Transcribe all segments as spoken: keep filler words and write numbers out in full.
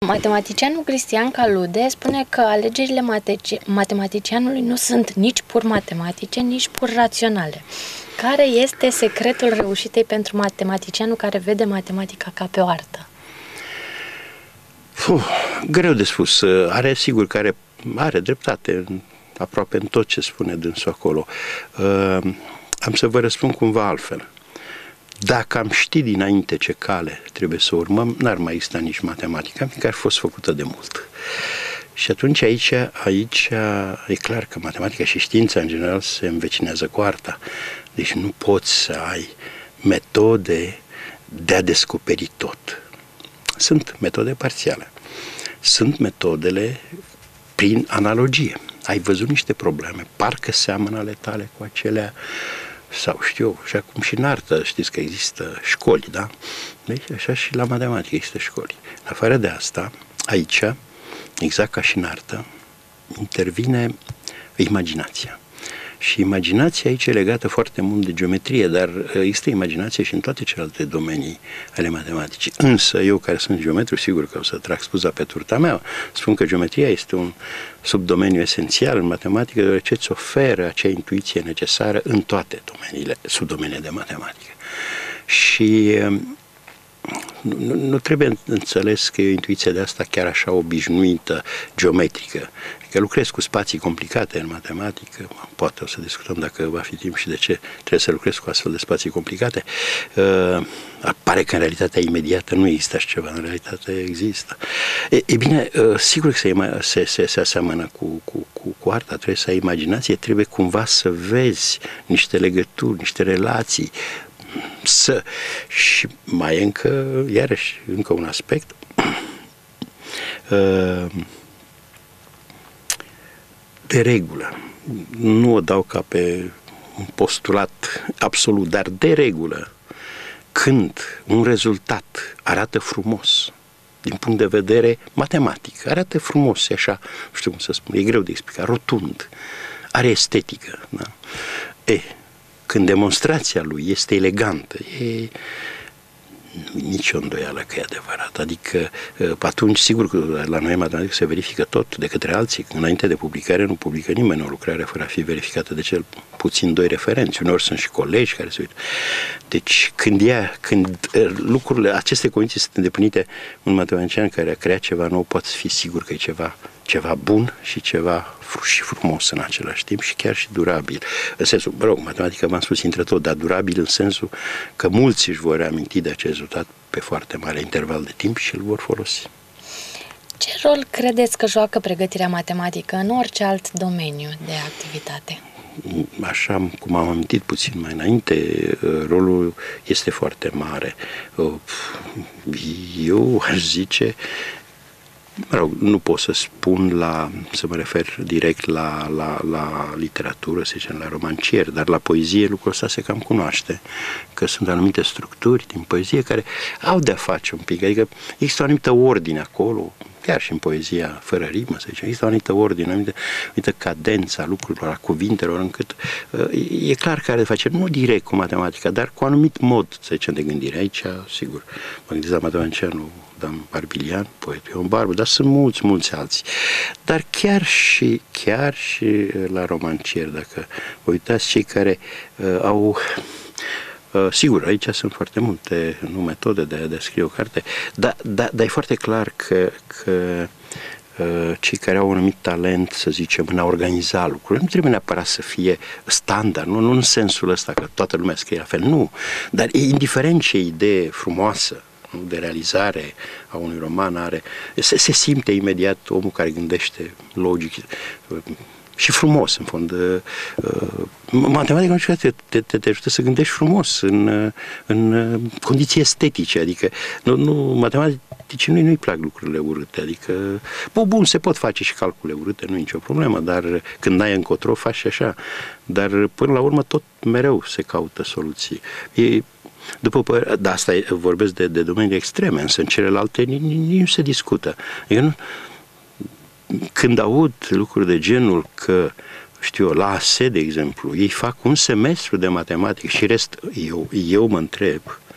Matematicianul Cristian Calude spune că alegerile matematicianului nu sunt nici pur matematice, nici pur raționale. Care este secretul reușitei pentru matematicianul care vede matematica ca pe o artă? Fuh, greu de spus. Are, sigur că are, are dreptate în, aproape în tot ce spune dânsul acolo. Uh, am să vă răspund cumva altfel. Dacă am ști dinainte ce cale trebuie să urmăm, n-ar mai exista nici matematica, fiindcă ar fost făcută de mult. Și atunci aici, aici e clar că matematica și știința în general se învecinează cu arta. Deci nu poți să ai metode de a descoperi tot. Sunt metode parțiale. Sunt metodele prin analogie. Ai văzut niște probleme, parcă seamănă ale tale cu acelea, sau știu, și acum și în artă știți că există școli, da? Deci așa și la matematică există școli. În afară de asta, aici, exact ca și în artă, intervine imaginația. Și imaginația aici e legată foarte mult de geometrie, dar există imaginație și în toate celelalte domenii ale matematicii. Însă, eu care sunt geometru, sigur că o să trag spuza pe turta mea, spun că geometria este un subdomeniu esențial în matematică, deoarece îți oferă acea intuiție necesară în toate domeniile, subdomeniile de matematică. Și nu, nu, nu trebuie înțeles că e o intuiție de asta chiar așa obișnuită, geometrică. Că lucrez cu spații complicate în matematică, poate o să discutăm dacă va fi timp și de ce trebuie să lucrez cu astfel de spații complicate. Uh, pare că în realitatea imediată nu există așa ceva, în realitate există. E, e bine, uh, sigur că se, se, se, se aseamănă cu, cu, cu, cu arta, trebuie să ai imaginație, trebuie cumva să vezi niște legături, niște relații, să... Și mai e încă, iarăși, încă un aspect. Uh, de regulă, nu o dau ca pe un postulat absolut, dar de regulă, când un rezultat arată frumos, din punct de vedere matematic, arată frumos, e așa, nu știu cum să spun, e greu de explicat, rotund, are estetică, da? E, când demonstrația lui este elegantă, e nici o îndoială că e adevărat. Adică, atunci, sigur că la noi matematică se verifică tot de către alții. Înainte de publicare nu publică nimeni o lucrare fără a fi verificată de cel puțin doi referenți. Uneori sunt și colegi care se uită. Deci, când, ea, când lucrurile, aceste condiții sunt îndeplinite, un matematician care a creat ceva nou poate fi sigur că e ceva, ceva bun și ceva și frumos în același timp și chiar și durabil. În sensul, mă rog, matematica v-am spus intră tot, dar durabil în sensul că mulți își vor reaminti de acest rezultat pe foarte mare interval de timp și îl vor folosi. Ce rol credeți că joacă pregătirea matematică în orice alt domeniu de activitate? Așa cum am amintit puțin mai înainte, rolul este foarte mare. Eu aș zice, mă rog, nu pot să spun la, să mă refer direct la, la, la literatură, să zicem, la romancier, dar la poezie lucrul ăsta se cam cunoaște, că sunt anumite structuri din poezie care au de-a face un pic, adică există o anumită ordine acolo, chiar și în poezia fără rimă, să zicem, există o anumită ordine, o anumită, anumită cadență a lucrurilor, a cuvintelor, încât uh, e clar că are de face, nu direct cu matematica, dar cu un anumit mod, să zicem, de gândire. Aici, sigur, mă gândesc la matematicianul Dan Barbilian, poetul Ion Barbu, dar sunt mulți, mulți alții. Dar chiar și, chiar și la romancier, dacă vă uitați, cei care uh, au... Uh, sigur, aici sunt foarte multe nu metode de a descrie o carte, dar, dar, dar e foarte clar că, că uh, cei care au un anumit talent, să zicem, în a organiza lucrurile, nu trebuie neapărat să fie standard, nu, nu în sensul ăsta că toată lumea scrie la fel, nu, dar e indiferent ce idee frumoasă de realizare a unui roman are, se, se simte imediat omul care gândește logic și frumos, în fond. Matematica, nu știu, te, te, te, te ajută să gândești frumos, în, în condiții estetice, adică nu, nu, matematicii nu-i nu-i plac lucrurile urâte, adică, bun, bun, se pot face și calcule urâte, nu e nicio problemă, dar când n-ai încotro, faci și așa, dar până la urmă tot mereu se caută soluții. E, După, da, asta e, vorbesc de, de domenii extreme, însă în celelalte nici, nici nu se discută. Adică nu, când aud lucruri de genul că, știu eu, la A S E, de exemplu, ei fac un semestru de matematică și rest, eu, eu mă întreb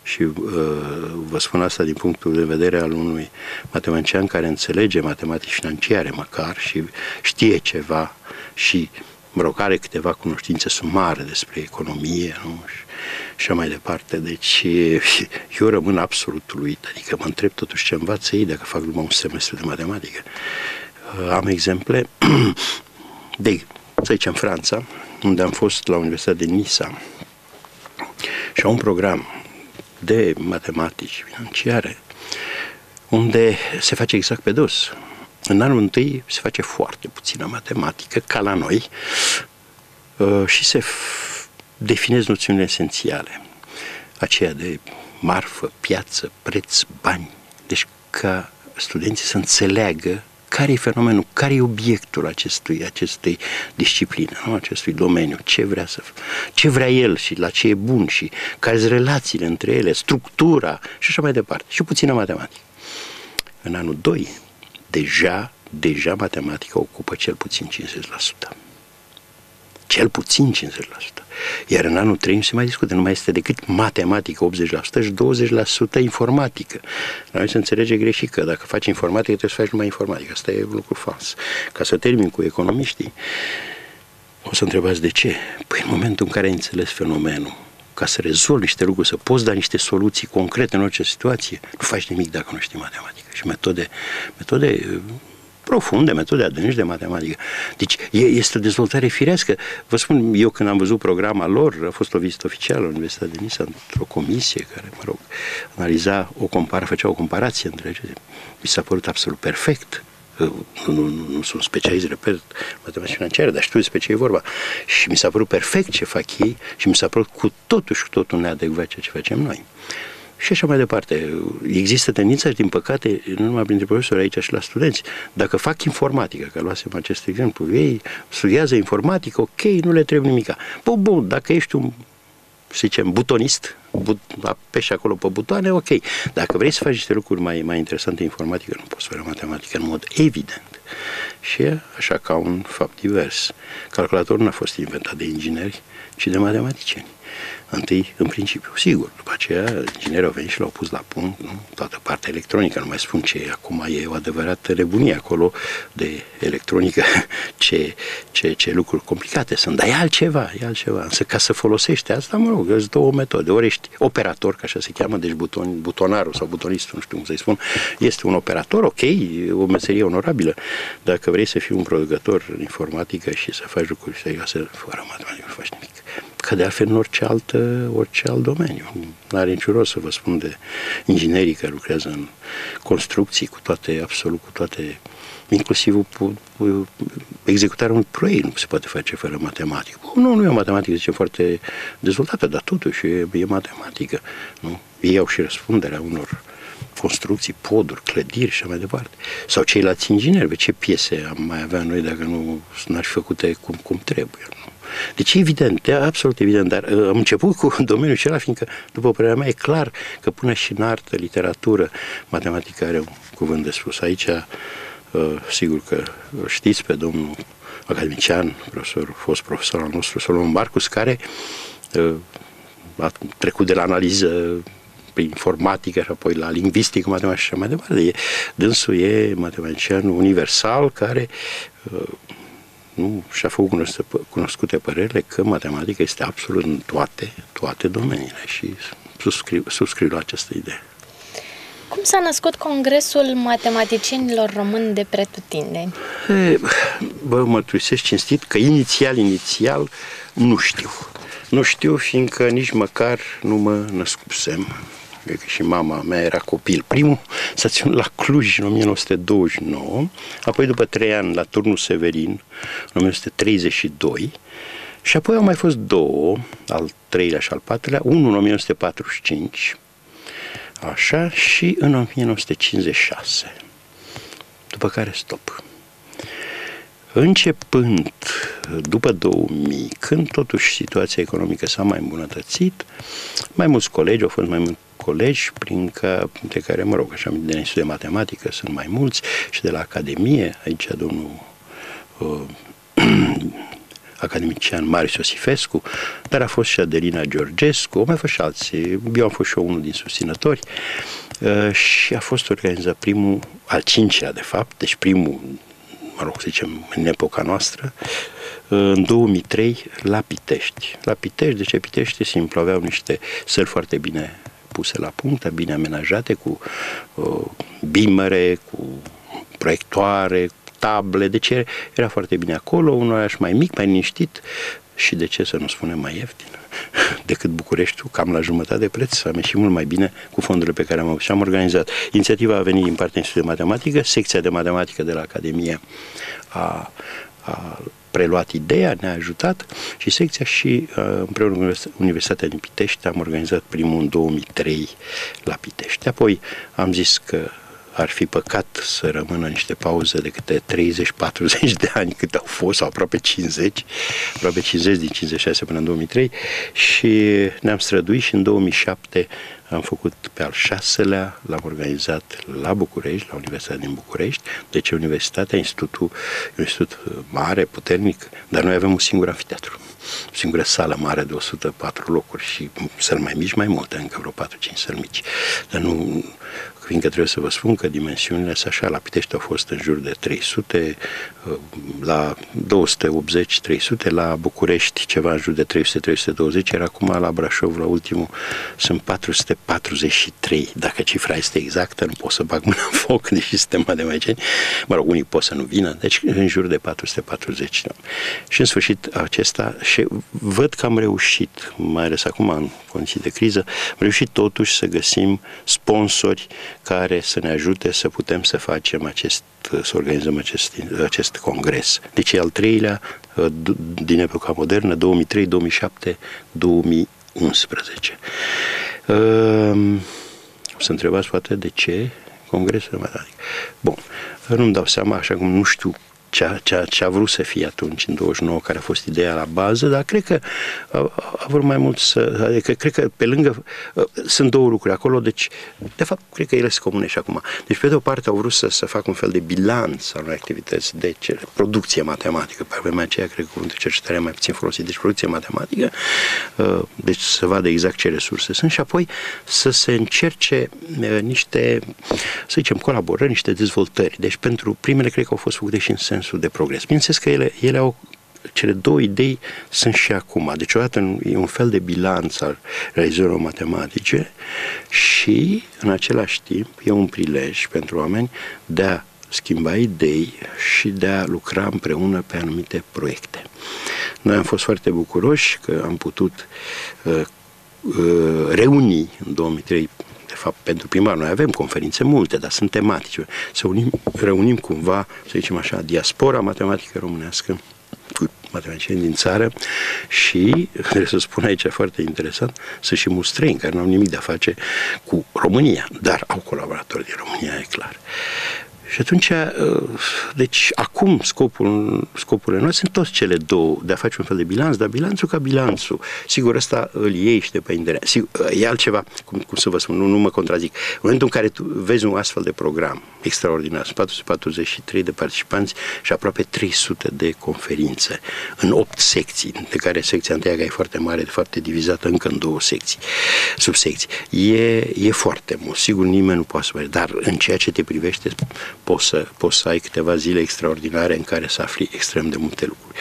și uh, vă spun asta din punctul de vedere al unui matematician care înțelege matematici financiare măcar și știe ceva și, mă rog, are câteva cunoștințe sumare despre economie, nu? Și așa mai departe. Deci eu rămân absolut uluit, adică mă întreb totuși ce învață ei dacă fac numai un semestru de matematică. Uh, am exemple de, să zicem, Franța, unde am fost la Universitatea din Nisa și au un program de matematici financiare unde se face exact pe dos. În anul întâi se face foarte puțină matematică, ca la noi, și se definez noțiunile esențiale, aceea de marfă, piață, preț, bani. Deci ca studenții să înțeleagă care e fenomenul, care e obiectul acestui, acestei discipline, nu? Acestui domeniu, ce vrea să, ce vrea el și la ce e bun și care sunt relațiile între ele, structura și așa mai departe. Și puțină matematică. În anul doi, deja, deja matematica ocupă cel puțin cincizeci la sută. Cel puțin cincizeci la sută. Iar în anul trei nu se mai discută, nu mai este decât matematică optzeci la sută și douăzeci la sută informatică. La noi se înțelege greșit că dacă faci informatică trebuie să faci numai informatică. Asta e un lucru fals. Ca să termin cu economiștii, o să întrebați de ce? Păi în momentul în care ai înțeles fenomenul, ca să rezolvi niște lucruri, să poți da niște soluții concrete în orice situație, nu faci nimic dacă nu știi matematică. Și metode, metode profunde, metode adânci de matematică. Deci este o dezvoltare firească. Vă spun, eu când am văzut programa lor, a fost o vizită oficială la Universitatea de Nisa, într-o comisie care, mă rog, analiza, o compara, făcea o comparație între acestea. Mi s-a părut absolut perfect. Nu, nu, nu sunt specialist, repet, matematici financiare, dar știu despre ce e vorba. Și mi s-a părut perfect ce fac ei și mi s-a părut cu totul și cu totul neadecvat ceea ce facem noi. Și așa mai departe. Există tendința și, din păcate, nu numai printre profesori aici și la studenți, dacă fac informatică, că luasem acest exemplu, ei studiază informatică, ok, nu le trebuie nimica. Bun, bun, dacă ești un, să zicem, butonist, but, apeși acolo pe butoane, ok. Dacă vrei să faci niște lucruri mai, mai interesante informatică, nu poți fără matematică în mod evident. Și așa ca un fapt divers. Calculatorul nu a fost inventat de ingineri, ci de matematicieni. Întâi, în principiu, sigur. După aceea, inginerii au venit și l-au pus la punct, nu? Toată partea electronică, nu mai spun ce acum e o adevărată nebunie acolo de electronică, ce, ce, ce lucruri complicate sunt, dar e altceva, e altceva. Însă ca să folosești asta, mă rog, sunt două metode. Ori ești operator, ca așa se cheamă, deci buton, butonarul sau butonistul, nu știu cum să-i spun, este un operator, ok, o meserie onorabilă. Dacă vrei să fii un producător în informatică și să faci lucruri serioase, fără matematică, nu faci nimic. Că de altfel în orice, altă, orice alt domeniu. Nu are niciun rost să vă spun de inginerii care lucrează în construcții cu toate, absolut cu toate, inclusiv executarea unui proiect nu se poate face fără matematică. Nu, nu e o matematică, zice, foarte dezvoltată, dar totuși e, e matematică. Nu? Ei au și răspunderea unor construcții, poduri, clădiri și așa mai departe. Sau ceilalți ingineri, pe ce piese am mai avea noi dacă nu n-ar fi făcute cum, cum trebuie. Nu? Deci e evident, e absolut evident, dar uh, am început cu domeniul acela, fiindcă, după părerea mea, e clar că până și în artă, literatură, matematica are un cuvânt de spus. Aici, uh, sigur că știți pe domnul academician, profesor, fost profesor al nostru, Solomon Marcus, care uh, a trecut de la analiză prin informatică și apoi la lingvistică, matematică și așa mai departe. E, dânsul e matematician universal care uh, nu și-a făcut cunoscute părerile că matematica este absolut în toate, toate domeniile și subscriu, subscriu la această idee. Cum s-a născut Congresul Matematicienilor Români de Pretutindeni? E, bă, mărturisesc cinstit că inițial, inițial, nu știu. Nu știu, fiindcă nici măcar nu mă născusem. Cred că și mama mea era copil. Primul s-a ținut la Cluj în o mie nouă sute douăzeci și nouă, apoi după trei ani la Turnul Severin în o mie nouă sute treizeci și doi și apoi au mai fost două, al treilea și al patrulea, unul în o mie nouă sute patruzeci și cinci, așa, și în o mie nouă sute cincizeci și șase. După care stop. Începând după două mii, când totuși situația economică s-a mai îmbunătățit, mai mulți colegi, au fost mai mulți colegi, prin că, de care, mă rog, așa, de Institutul de Matematică sunt mai mulți, și de la Academie, aici domnul uh, academician Marius Iosifescu, dar a fost și Adelina Georgescu, au mai fost și alții, eu am fost și eu unul din susținători, și a fost organizat primul, al cincilea de fapt, deci primul, mă rog să zicem, în epoca noastră, în două mii trei la Pitești. La Pitești, de ce Pitești e simplu, aveau niște săli foarte bine puse la punct, bine amenajate, cu uh, bimere, cu proiectoare, table, deci era foarte bine acolo, un oraș mai mic, mai liniștit și, de ce să nu spunem, mai ieftin decât Bucureștiul, cam la jumătate de preț, am ieșit mult mai bine cu fondurile pe care am avut și am organizat. Inițiativa a venit din partea Institutului de Matematică, secția de matematică de la Academie a, a preluat ideea, ne-a ajutat și secția și împreună cu Universitatea din Pitești am organizat primul în două mii trei la Pitești. Apoi am zis că ar fi păcat să rămână niște pauze de câte treizeci patruzeci de ani cât au fost, sau aproape cincizeci, aproape cincizeci din cincizeci și șase până în două mii trei și ne-am străduit și în două mii șapte am făcut pe al șaselea, l-am organizat la București, la Universitatea din București, deci Universitatea, institutul, un institut mare, puternic, dar noi avem un singur anfiteatru, o singură sală mare de o sută patru locuri și săli mai mici mai multe, încă vreo patru cinci săli mici, dar nu, fiindcă trebuie să vă spun că dimensiunile sunt așa, la Pitești au fost în jur de trei sute, la două sute optzeci trei sute, la București ceva în jur de trei sute trei sute douăzeci, iar acum la Brașov, la ultimul, sunt patru sute patruzeci și trei. Dacă cifra este exactă, nu pot să bag mâna în foc, deși suntem matematici. Mă rog, unii pot să nu vină, deci în jur de patru sute patruzeci. Da. Și în sfârșit acesta, și văd că am reușit, mai ales acum în condiții de criză, am reușit totuși să găsim sponsori care să ne ajute să putem să facem acest, să organizăm acest, acest congres. Deci e al treilea din epoca modernă, două mii trei, două mii șapte, două mii unsprezece. O să întrebați poate de ce congresul matematic. Bun, nu-mi dau seama, așa cum nu știu ce, ce, ce a vrut să fie atunci, în douăzeci și nouă, care a fost ideea la bază, dar cred că a, a vrut mai mult să... Adică, cred că pe lângă... Sunt două lucruri acolo, deci, de fapt, cred că ele se comune și acum. Deci, pe de o parte, au vrut să, să facă un fel de bilanț al unei activități de ce, producție matematică. Pe vremea aceea, cred că cuvântul cercetare mai puțin folosit, deci producție matematică, deci să vadă exact ce resurse sunt și apoi să se încerce niște, să zicem, colaborări, niște dezvoltări. Deci, pentru primele, cred că au fost făcute și în sens de progres. Bineînțeles că ele, ele au, cele două idei sunt și acum. Deci odată e un fel de bilanț al realizărilor matematice și în același timp e un prilej pentru oameni de a schimba idei și de a lucra împreună pe anumite proiecte. Noi am fost foarte bucuroși că am putut uh, uh, reuni în două mii trei. De fapt, pentru prima oară, noi avem conferințe multe, dar sunt tematice. Să unim, reunim cumva, să zicem așa, diaspora matematică românească cu matematicieni din țară și, trebuie să spun aici foarte interesant, sunt și mulți străini care nu au nimic de a face cu România, dar au colaboratori din România, e clar. Și atunci, deci acum scopul, scopurile noastre sunt toți cele două, de a face un fel de bilanț, dar bilanțul ca bilanțul. Sigur, ăsta îl iei și pe internet. Sigur, e altceva, cum, cum să vă spun, nu, nu mă contrazic. În momentul în care tu vezi un astfel de program extraordinar, patru sute patruzeci și trei de participanți și aproape trei sute de conferințe în opt secții, de care secția întâia, care e foarte mare, de fapt e divizată încă în două secții, subsecții. E, e foarte mult. Sigur, nimeni nu poate să vede, dar în ceea ce te privește, poți să, poți să ai câteva zile extraordinare în care să afli extrem de multe lucruri.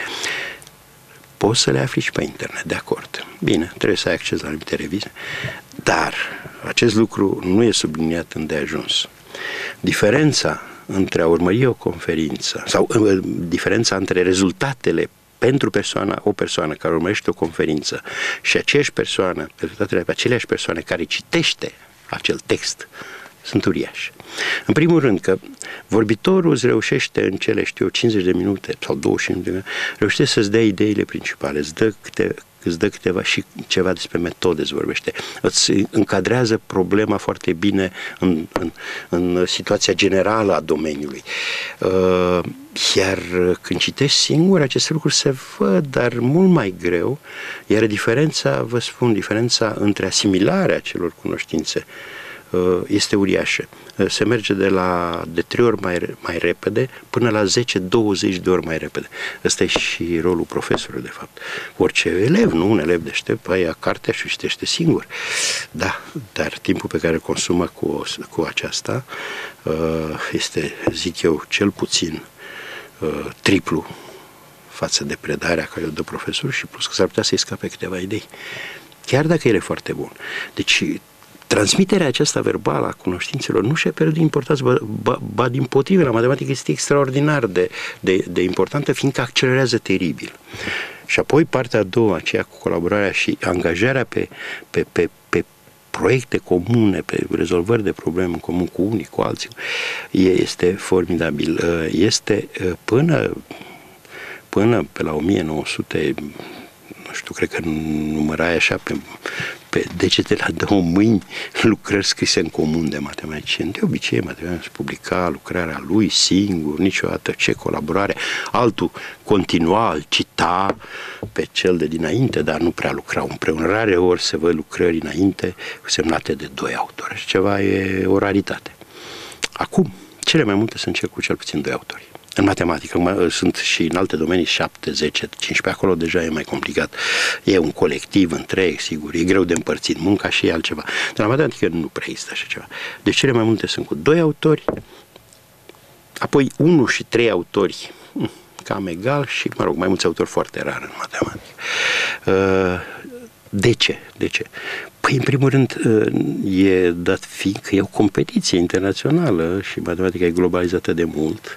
Poți să le afli și pe internet, de acord. Bine, trebuie să ai acces la anumite revize, dar acest lucru nu e subliniat îndeajuns. Diferența între a urmări o conferință sau uh, diferența între rezultatele pentru persoana, o persoană care urmărește o conferință și aceeași persoană, rezultatele pe aceleași persoane care citește acel text, sunt uriași. În primul rând că vorbitorul îți reușește în cele, știu eu, cincizeci de minute sau douăzeci de minute, reușește să-ți dea ideile principale, îți dă, câte, îți dă câteva și ceva despre metode, îți vorbește, îți încadrează problema foarte bine în, în, în situația generală a domeniului. Iar când citești singur, aceste lucruri se văd, dar mult mai greu, iar diferența, vă spun, diferența între asimilarea acelor cunoștințe este uriașă. Se merge de la de trei ori mai, mai repede până la zece douăzeci de ori mai repede. Ăsta e și rolul profesorului, de fapt. Orice elev, nu un elev deștept, ia cartea și citește singur. Da, dar timpul pe care îl consumă cu, cu aceasta este, zic eu, cel puțin triplu față de predarea care o dă profesorul și plus că s-ar putea să-i scape câteva idei. Chiar dacă el e foarte bun. Deci, transmiterea aceasta verbală a cunoștințelor nu și-a pierdut importanță, ba, ba, ba din potrivă, la matematică este extraordinar de, de, de importantă, fiindcă accelerează teribil. Și apoi partea a doua, aceea cu colaborarea și angajarea pe, pe, pe, pe proiecte comune, pe rezolvări de probleme în comun cu unii, cu alții, este formidabil. Este până, până pe la o mie nouă sute, nu știu, cred că numărai așa pe, pe degete la două mâini lucrări scrise în comun de matematicieni. De obicei, matematicienul publica lucrarea lui singur, niciodată ce colaborare. Altul continua, îl cita pe cel de dinainte, dar nu prea lucrau împreună. Rare ori se văd lucrări înainte semnate de doi autori. Și ceva e o raritate. Acum, cele mai multe sunt cel cu cel puțin doi autori. În matematică sunt și în alte domenii șapte, zece, cincisprezece, acolo deja e mai complicat. E un colectiv întreg, sigur, e greu de împărțit munca și e altceva. Dar la matematică nu prea există așa ceva. Deci cele mai multe sunt cu doi autori, apoi unu și trei autori, cam egal, și, mă rog, mai mulți autori foarte rar în matematică. De ce? De ce? Păi, în primul rând, e dat fiind că e o competiție internațională și matematica e globalizată de mult.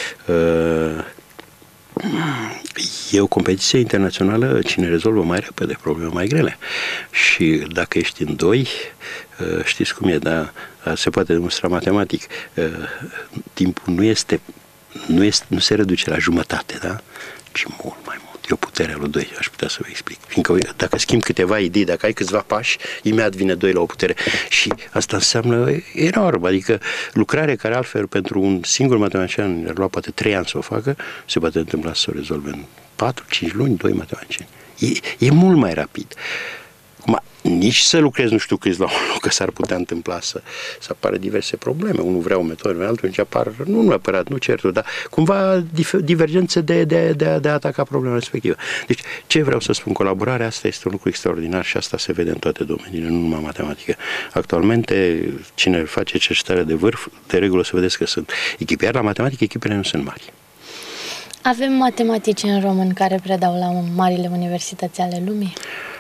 E o competiție internațională, cine rezolvă mai repede probleme mai grele. Și dacă ești în doi, știți cum e, dar se poate demonstra matematic. Timpul nu este, nu este, nu se reduce la jumătate, da? Ci mult mai mult. E o putere a lui doi, aș putea să vă explic. Fiindcă dacă schimbi câteva idei, dacă ai câțiva pași, imediat vine doi la o putere. Și asta înseamnă enorm. Adică lucrare care altfel pentru un singur matematician ar lua poate trei ani să o facă, se poate întâmpla să o rezolve în patru cinci luni, doi matematicieni. E, e mult mai rapid. Acum, nici să lucrezi nu știu câți la un loc, că s-ar putea întâmpla să, să apară diverse probleme. Unul vrea o metodă, altul nici apar, nu neapărat, nu certul, dar cumva divergențe de, de, de, de a ataca problema respectivă. Deci, ce vreau să spun, colaborarea asta este un lucru extraordinar și asta se vede în toate domeniile, nu numai matematică. Actualmente, cine face cercetare de vârf, de regulă să vedeți că sunt echipe, iar la matematică echipele nu sunt mari. Avem matematicieni români care predau la marile universități ale lumii?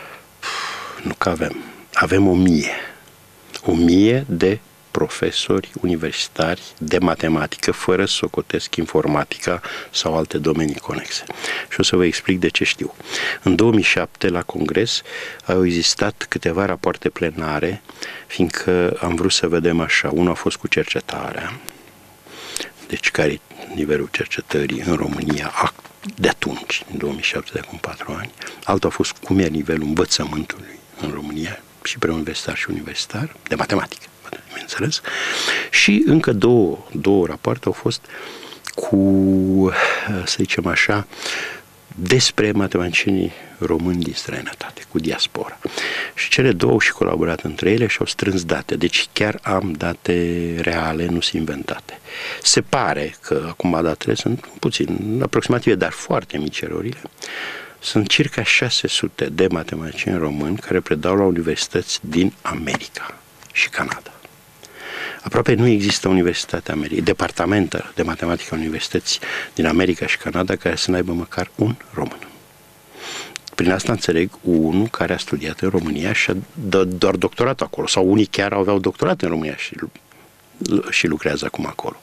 Nu că avem. Avem o mie. O mie de profesori universitari de matematică, fără să socotesc informatica sau alte domenii conexe. Și o să vă explic de ce știu. În două mii șapte, la congres, au existat câteva rapoarte plenare, fiindcă am vrut să vedem așa. Unul a fost cu cercetarea, deci care nivelul cercetării în România de atunci, în două mii șapte, de acum patru ani. Altul a fost cum e nivelul învățământului în România, și preuniversitar și universitar, de matematică, bineînțeles. Și încă două, două rapoarte au fost cu, să zicem așa, despre matematicienii români din străinătate, cu diaspora. Și cele două au și colaborat între ele și au strâns date. Deci chiar am date reale, nu sunt inventate. Se pare că acum datele sunt puțin aproximative, dar foarte mici erorile. Sunt circa șase sute de matematicieni români care predau la universități din America și Canada. Aproape nu există universitate americană, departamente de matematică universități din America și Canada care să n-aibă măcar un român. Prin asta înțeleg unul care a studiat în România și a doar doctorat acolo, sau unii chiar aveau doctorat în România și, și lucrează acum acolo.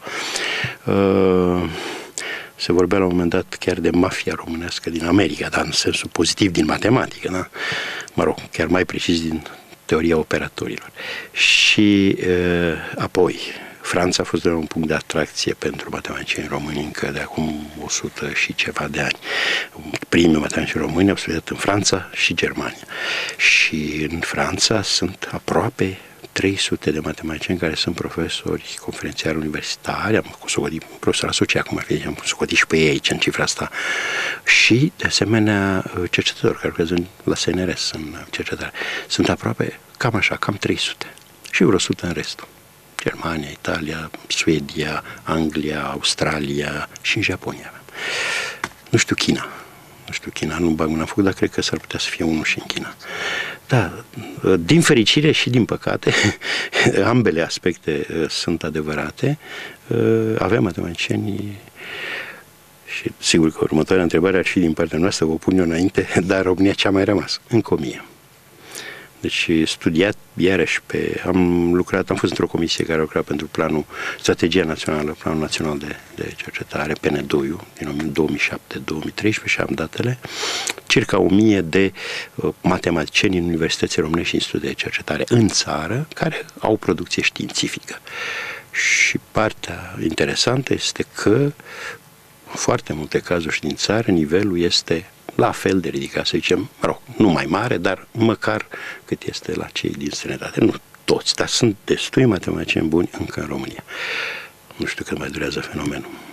Uh, Se vorbea la un moment dat chiar de mafia românească din America, dar în sensul pozitiv din matematică, da? Mă rog, chiar mai precis din teoria operatorilor. Și uh, apoi, Franța a fost de un punct de atracție pentru matematicieni români încă de acum o sută și ceva de ani. Primii matematicieni români au studiat în Franța și Germania. Și în Franța sunt aproape trei sute de matematicieni care sunt profesori conferențiari universitari, am socotit profesor asociat, cum ar fi, am socotit și pe ei aici în cifra asta, și de asemenea cercetători care lucrează la S N R S în cercetare. Sunt aproape cam așa, cam trei sute. și vreo o sută în restul. Germania, Italia, Suedia, Anglia, Australia și în Japonia. Nu știu China. Nu știu China, nu bag mâna în foc, dar cred că s-ar putea să fie unul și în China. Da, din fericire și din păcate, ambele aspecte sunt adevărate. Avem matematicieni și sigur că următoarea întrebare ar fi din partea noastră, vă pun eu înainte, dar România ce a mai rămas? Încă o mie. Deci studiat iarăși pe... Am lucrat, am fost într-o comisie care a lucrat pentru planul, strategia națională, planul național de, de cercetare, P N doi, din două mii șapte două mii treisprezece și am datele, circa o mie de uh, matematicieni în universitățile românești și institute de cercetare în țară, care au producție științifică. Și partea interesantă este că în foarte multe cazuri și din țară, nivelul este la fel de ridicat, să zicem, mă rog, nu mai mare, dar măcar cât este la cei din străinătate. Nu toți, dar sunt destui matematicieni buni încă în România. Nu știu cât mai durează fenomenul.